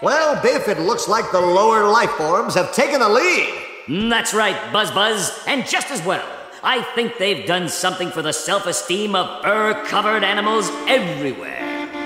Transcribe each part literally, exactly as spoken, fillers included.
Well, Biff, it looks like the lower life forms have taken the lead. Mm, that's right, Buzz Buzz, and just as well. I think they've done something for the self-esteem of fur-covered animals everywhere.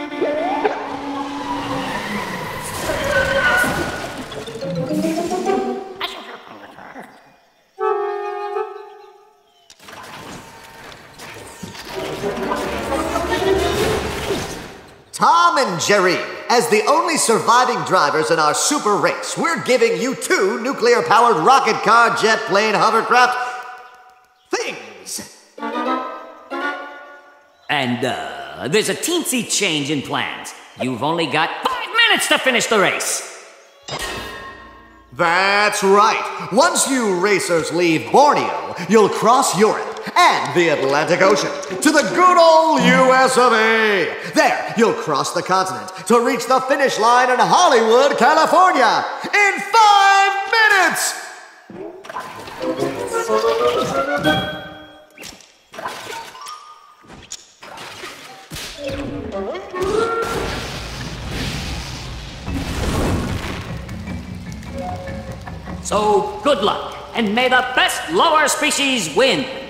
Tom and Jerry, as the only surviving drivers in our super race, we're giving you two nuclear-powered rocket car, jet plane, hovercraft things. And, uh, there's a teensy change in plans. You've only got five minutes to finish the race. That's right. Once you racers leave Borneo, you'll cross Europe and the Atlantic Ocean to the good old U S of A. There, you'll cross the continent to reach the finish line in Hollywood, California in five minutes. So, good luck, and may the best lower species win.